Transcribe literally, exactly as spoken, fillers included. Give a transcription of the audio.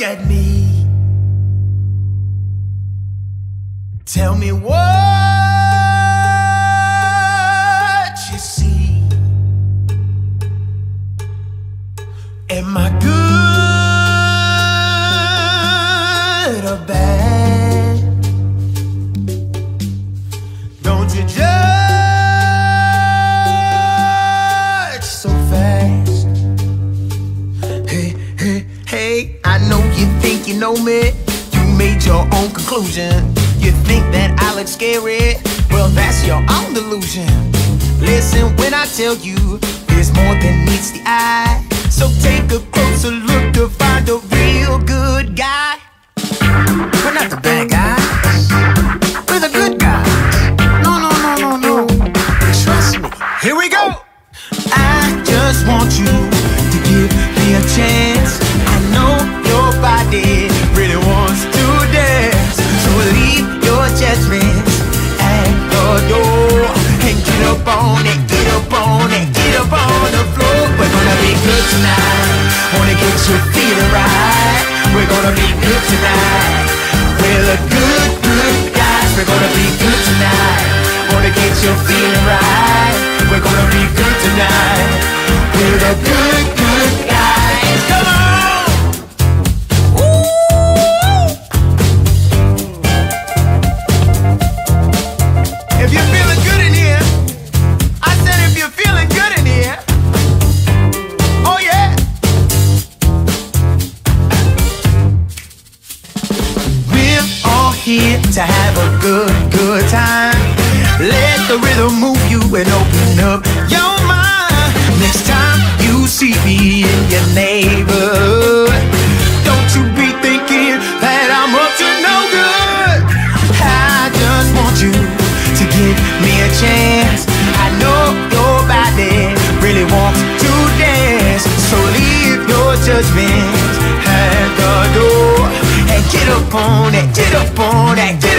at me. Tell me what you see. Am I good or bad? Don't you judge so fast. Hey, hey, hey, I know you think you know me. You made your own conclusion. You think that I look scary? Well, that's your own delusion. Listen when I tell you, there's more than meets the eye. So take a closer look to find a real good guy. We're not the bad guys, we're the good guys. No, no, no, no, no, trust me. Here we go. I just want you to give me a chance. I know your body really wants to dance. So leave your judgments at the door and get up on it, get up on it, get up on the floor. We're gonna be good tonight. Wanna get you feeling right. We're gonna be good tonight. We're the good, good guys. We're gonna be good tonight. Wanna get you feeling right. We're gonna be good tonight. We're the good, good guys. Come on! If you're feeling good in here, I said if you're feeling good in here, oh yeah. We're all here to have a good, good time. Let the rhythm move you and open up your mind. Next time you see me in your neighborhood, don't you be thinking that I'm up to no good. I just want you to give me a chance. I know your body really wants to dance. So leave your judgments at the door and get up on it, get up on that.